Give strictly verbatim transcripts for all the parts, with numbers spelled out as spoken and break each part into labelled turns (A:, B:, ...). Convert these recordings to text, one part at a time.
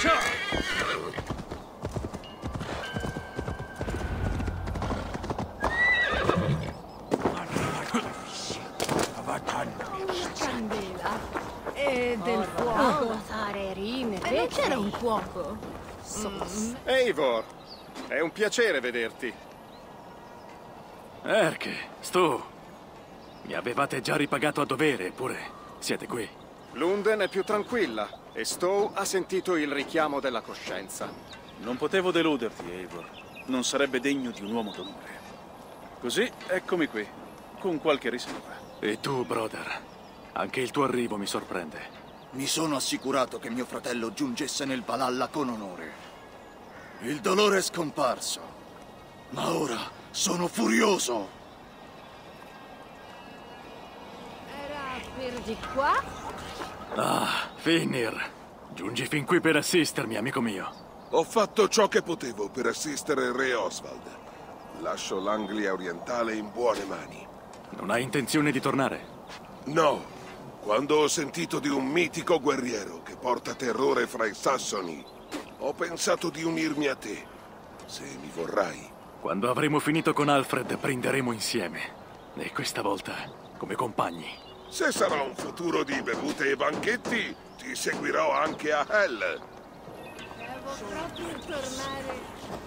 A: Candela. E del fuoco. E non c'era un fuoco. Mm.
B: Eivor, è un piacere vederti.
C: Erke, Stu. Mi avevate già ripagato a dovere, eppure siete qui.
B: Lunden è più tranquilla e Stowe ha sentito il richiamo della coscienza.
D: Non potevo deluderti, Eivor. Non sarebbe degno di un uomo d'onore. Così, eccomi qui, con qualche riserva.
C: E tu, brother, anche il tuo arrivo mi sorprende.
E: Mi sono assicurato che mio fratello giungesse nel Valhalla con onore. Il dolore è scomparso, ma ora sono furioso.
A: Era per di qua?
C: Ah, Finnir. Giungi fin qui per assistermi, amico mio.
F: Ho fatto ciò che potevo per assistere il re Oswald. Lascio l'Anglia orientale in buone mani.
C: Non hai intenzione di tornare?
F: No. Quando ho sentito di un mitico guerriero che porta terrore fra i sassoni, ho pensato di unirmi a te, se mi vorrai.
C: Quando avremo finito con Alfred, prenderemo insieme. E questa volta, come compagni.
F: Se sarà un futuro di bevute e banchetti, ti seguirò anche a Hell.
A: Devo proprio tornare.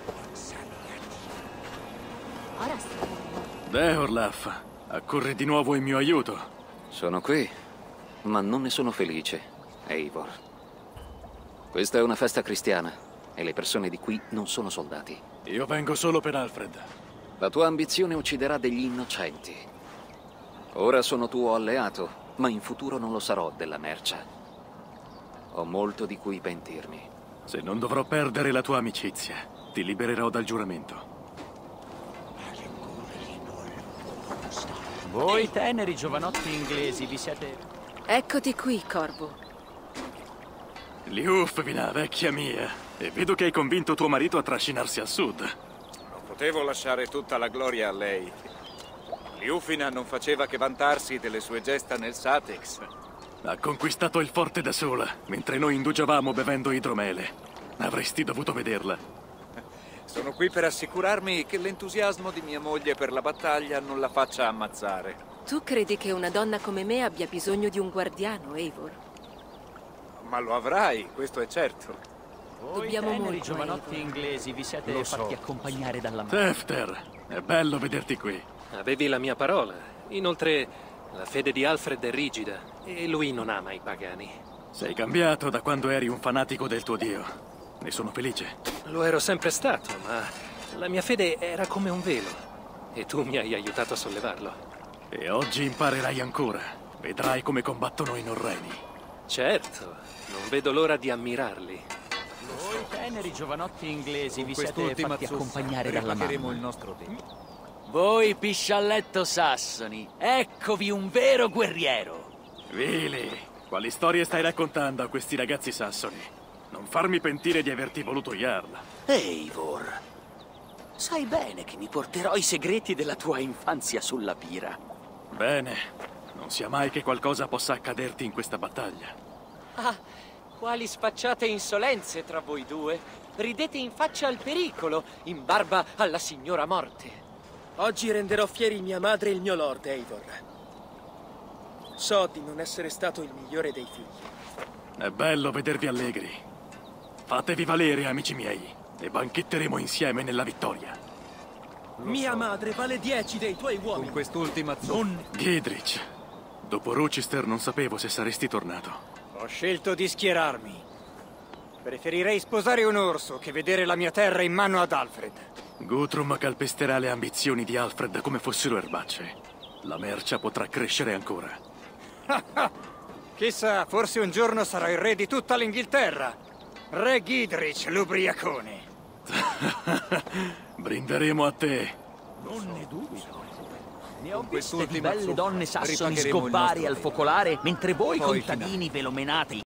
A: Ora sì.
C: Deorlaf, accorri di nuovo in mio aiuto.
G: Sono qui, ma non ne sono felice, Eivor. Questa è una festa cristiana e le persone di qui non sono soldati.
C: Io vengo solo per Alfred.
G: La tua ambizione ucciderà degli innocenti. Ora sono tuo alleato, ma in futuro non lo sarò della mercia. Ho molto di cui pentirmi.
C: Se non dovrò perdere la tua amicizia, ti libererò dal giuramento.
H: Voi teneri giovanotti inglesi vi siete...
I: Eccoti qui, Corvo.
C: Liufvina, vecchia mia. E vedo che hai convinto tuo marito a trascinarsi a sud.
J: Non potevo lasciare tutta la gloria a lei. Liufvina non faceva che vantarsi delle sue gesta nel Satex.
C: Ha conquistato il forte da sola, mentre noi indugiavamo bevendo idromele. Avresti dovuto vederla.
J: Sono qui per assicurarmi che l'entusiasmo di mia moglie per la battaglia non la faccia ammazzare.
I: Tu credi che una donna come me abbia bisogno di un guardiano, Eivor?
J: Ma lo avrai, questo è certo.
H: Voi
I: Dobbiamo
H: teneri
I: molto,
H: giovanotti
I: Eivor.
H: inglesi vi siete
K: Lo
H: fatti
K: so.
H: accompagnare dalla mano.
C: Tefter, è bello vederti qui.
K: Avevi la mia parola. Inoltre, la fede di Alfred è rigida e lui non ama i pagani.
C: Sei cambiato da quando eri un fanatico del tuo dio. Ne sono felice.
K: Lo ero sempre stato, ma la mia fede era come un velo. E tu mi hai aiutato a sollevarlo.
C: E oggi imparerai ancora. Vedrai come combattono i norreni.
K: Certo, non vedo l'ora di ammirarli.
H: Voi teneri giovanotti inglesi vi siete
L: Quest'ultima
H: fatti
L: zuffa
H: accompagnare dalla
L: ripagheremo
H: mamma.
L: il nostro debito.
H: Voi piscialletto sassoni, eccovi un vero guerriero.
C: Vili, quali storie stai raccontando a questi ragazzi sassoni? Non farmi pentire di averti voluto Jarl.
H: Eivor, sai bene che mi porterò i segreti della tua infanzia sulla pira.
C: Bene, non sia mai che qualcosa possa accaderti in questa battaglia.
M: Ah, quali sfacciate insolenze tra voi due. Ridete in faccia al pericolo, in barba alla signora morte.
N: Oggi renderò fieri mia madre e il mio lord, Eivor. So di non essere stato il migliore dei figli.
C: È bello vedervi allegri. Fatevi valere, amici miei, e banchetteremo insieme nella vittoria.
N: Mia madre vale dieci dei tuoi uomini.
L: Con quest'ultima zuffa.
C: Non... Gidrich, dopo Rochester non sapevo se saresti tornato.
J: Ho scelto di schierarmi. Preferirei sposare un orso che vedere la mia terra in mano ad Alfred.
C: Guthrum calpesterà le ambizioni di Alfred come fossero erbacce. La mercia potrà crescere ancora.
J: Chissà, forse un giorno sarà il re di tutta l'Inghilterra. Re Gidrich, l'ubriacone.
C: Brinderemo a te.
H: Non ne dubito. Ne ho
L: Con
H: viste di
L: quest'ultima
H: belle
L: zuffa
H: donne sassoni
L: ripagheremo il
H: sgobbare
L: nostro
H: al
L: debito.
H: focolare, mentre voi
L: Poi
H: contadini ve lo menate